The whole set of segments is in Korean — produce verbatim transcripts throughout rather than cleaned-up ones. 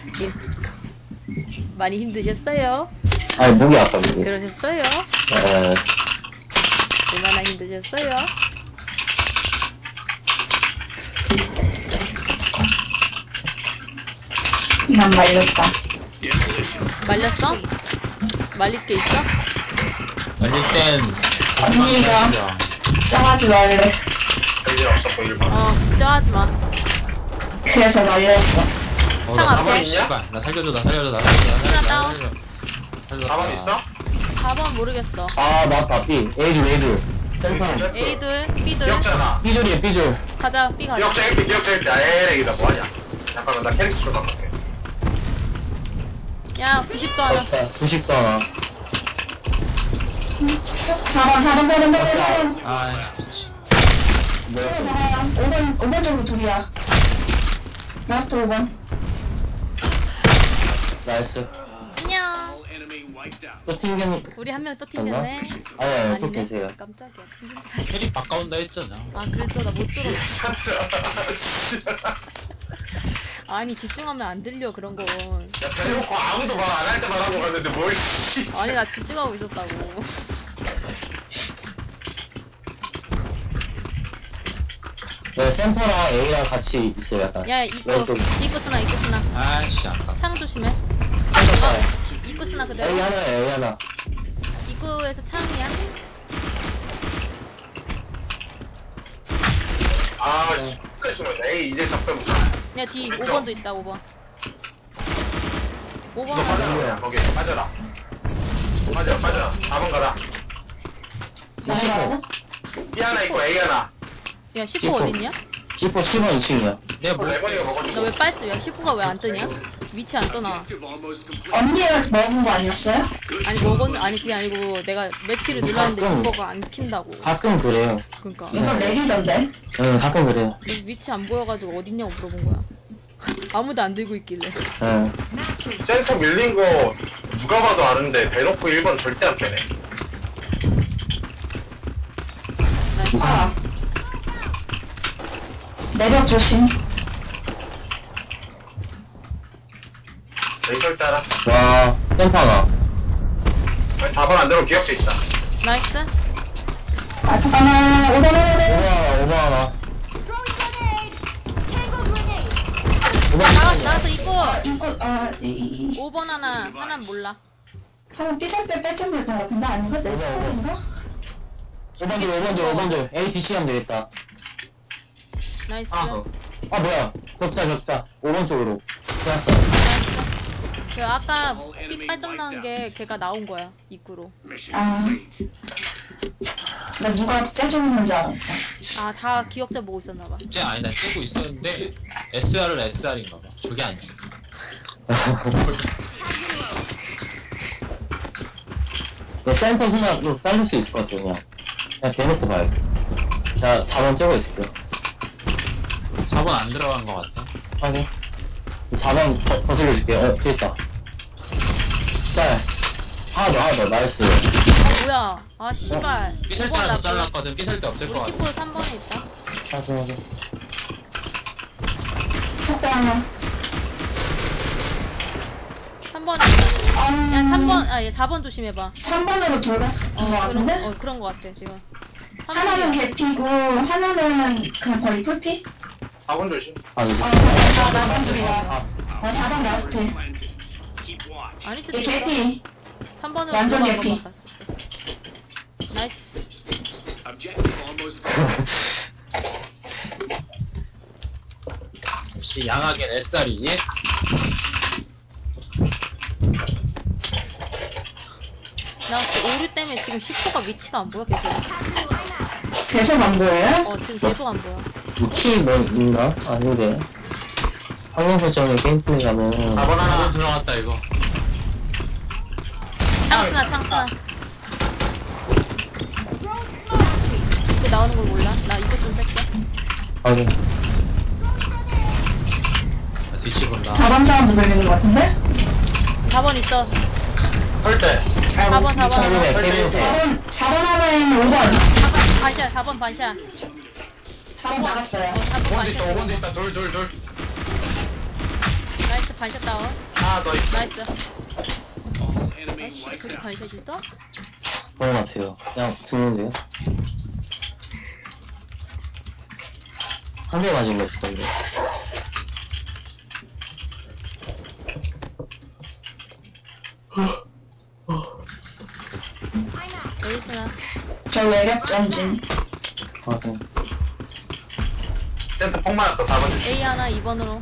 예. 많이 힘드셨어요? 아니 목이 아파 목이. 그러셨어요? 에. 얼마나 힘드셨어요? 난 말렸다. 말렸어? 말릴 게 있어? 말릴 땐 언니가 짱하지 말래. 별일 없었고 일 번. 어, 걱정하지 마. 그래서 말렸어. 어, 창 나 앞에. 가만히 있냐? 나 살려줘 나 살려줘 나 살려줘 나 하나 살려줘 다운. 나 살려줘. 사 번 있어? 사 번 모르겠어. 아 맞다 B. A둘 A둘. 센터. A둘, B둘. 기억자나. B둘이야 B둘. 가자, B 가자. 기억자 일 피, 기억자 일 피. 아, 에레이다 뭐하냐. 잠깐만, 나 캐릭터 좀 바꿀게. 야, 구십 도 하나. 구십 도 하나. 사 번, 사 번, 사 번, 사 번, 사 번. 아 그치. 뭐야? 오 번, 오 번 쪽으로 둘이야. 라스트 오 번. 나이스. 안녕. 또 튕겼니? 우리 한 명 또 튕겼네. 아니 아니 또 아니네. 계세요. 깜짝이야. 튕긴 줄 알았어. 캐릭 바꿔온다 했잖아. 아, 그랬어. 나 못 들었어. 진짜. 아니, 집중하면 안 들려, 그런 건. 야, 대놓고 아무도 말 안 할 때 말하고 갔는데 뭘, 씨. 아니, 나 집중하고 있었다고. 네 센터랑 A랑 같이 있어요 약간. 야, 입구, 왼쪽. 입구 쓰나, 입구 쓰나. 아씨 아까. 창 조심해. 센터. 입구 쓰나 A 그대로. 하나 A 하나. 입구에서 창이야. 아, 씨. 끝까지 숨었네. 에이, 이제 적배부터. 야, 뒤 오 번도 있다, 오 번. 오 번. 너 빠져라, 그냥. 거기, 빠져라. 빠져, 빠져. 사 번 가라. 나가야 B 하나 있고 A 하나. 야, 십 호 어딨냐? 십 호 칠 번 이 층이야. 내가 뭐 레버니가 나 먹어주고. 왜 빨지? 야, 십 호가 왜 안 뜨냐? 위치 안 떠나. 언니가 먹은 거 아니었어요? 아니, 먹었, 아니, 그게 아니고, 내가 매치를 눌렀는데 가끔. 십 호가 안 킨다고. 가끔 그래요. 그니까. 이거 렉이던데? 응 가끔 그래요. 위치 안 보여가지고 어딨냐고 물어본 거야. 아무도 안 들고 있길래. 응. 센터 밀린 거 누가 봐도 아는데 대놓고 일 번 절대 안 빼네. 아. 내벽 조심. 레이설 따라. 와 센터 하나. 사 번 안 되면 기억자 있다. 나이스. 아, 잠깐만. 오 번, 오 번, 오 번. 오번 하나 오번 하나. 아, 나왔어, 나왔어, 입구. 이거, 아, 이, 이, 이. 오 번 하나, 하나는 몰라. 하나 삐살 때 빼점 될것 같은데? 아닌가? 내 차례인가? 오번 들 오번 들 오번 들 A 뒤치하면 되겠다. 나이스. 하나 더. 아 뭐야? 좁다 좁다. 오번 쪽으로. 좋았어. 그 아까 피 팔 점 나온 게 걔가 나온 거야, 입구로. 아. 나 누가 짜증 있는 줄 알았어. 아, 다 기억자 보고 있었나 봐. 쟤 아니 나 쓰고 있었는데 에스알을 에스알인가 봐. 그게 안 돼. 너 센터 스나도 딸릴 수 있을 것 같아 그냥. 그냥 대놓고 봐요. 자 사 번 째고 있을게요. 사 번 안 들어간 거 같아. 확인. 사 번 거, 거슬려 줄게. 어 뒤에 있다. 짤. 하나 더 하나 더 나이스. 아, 뭐야. 아, 씨발. 삐살 오 때 번 하나 더 나 잘랐거든. 삐살 때 없을 우리 거 십 같아. 호 삼 번에 있다. 확인 확인. 첫배 하나. 삼 번에 있다. 아, 야, 삼 번, 아, 얘 사 번 조심해봐. 삼 번으로 둘 갔어. 어, 그런, 같은데? 어, 그런 거 같아, 지금. 삼 하나는 번이야. 개피고, 하나는 그냥 거의 풀피? 사 번 조심. 아 이제. 어, 사 번 라스트야. 어, 사 번 라스트. 아닐 수도 얘 있어. 개피. 삼 번으로 완전 들어간 개피. 것만 봤었어. 나이스. 역시 양하겐 에스알이지. 나 그 오류 때문에 지금 십 호가 위치가 안 보여, 계속. 계속 안 보여요? 어, 지금 계속 안 보여. 키뭐 있나? 아닌데. 확률 설정에 게임 플레이 가면 사 번 사 번 하나. 들어갔다 이거. 창스나, 창스나. 이거 나오는 걸 몰라? 나 이거 좀 뺄게. 확인. 나 뒤치 본다. 사 번 사람도 걸리는 것 같은데? 사 번 있어. 설 때. 사 번, 사 번. 확인해 게임 사 번, 사 번 하나에 오 번. 사 번 반샷, 사 번 반샷. 사 번 나갔어요. 사 번 오 번도 있다, 오 반샷. 번도 있다. 둘, 둘, 둘. 나이스 반샷 다운. 하나 더 있어. 나이스. 아이씨, 저기 반샷 있다? 그런 것 같아요. 그냥 죽는데요? 한 대 맞은 거 있을 건데. 에이스나. 저 외력 전진. 아, 그냥. 센터 폭 맞았다. 사 번 주시. A 하나 이 번으로.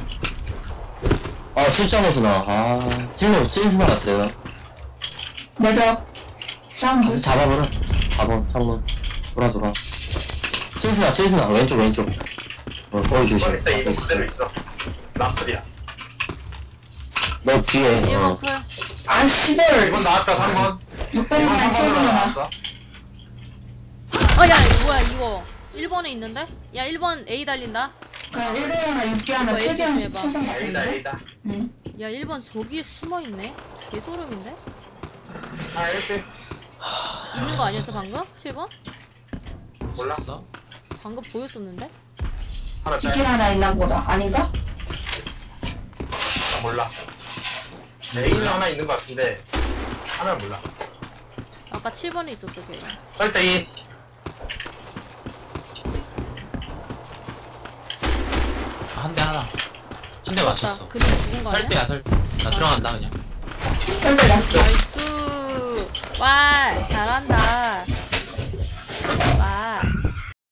아, 칠 점 오 스나. 아, 찔러, 찔스 나갔어요. 외력. 가서 쌍부. 잡아버려. 잡아, 잡아. 돌아, 돌아. 찔스나, 찔스나. 왼쪽, 왼쪽. 어, 거기 조심. 이번 있어. 이번 있어. 그대로 있어. 라플이야. 너 뒤에. 일 번 어. 클. 아, 씨발. 이번 나왔다. 삼 번. 육 이번 번이나 삼 칠 번으로 번이나. 나왔어. 어, 야, 이거 뭐야, 이거. 일 번에 있는데? 야, 일 번 A 달린다. 그냥 일 번 하나, 육 개 하나, 이거 칠 개 하나, 조심해봐. 칠 번 A다 같은데? A다. 응. 야, 일 번 저기 숨어있네? 개소름인데? 아 일 있는 거 아니었어, 방금? 칠 번? 몰라. 있어? 방금 보였었는데? 하나 짤. 길 하나 있나 보다. 아닌가? 아, 몰라. A는 하나 있는 것 같은데 하나 몰라. 아까 칠 번에 있었어, 걔. 설대 이. 한 대 하나. 한 대 맞췄어. 그냥 죽은 거 아니야? 설대야 설대. 나 들어간다 그냥. 설대다. 나이스. 와, 잘한다.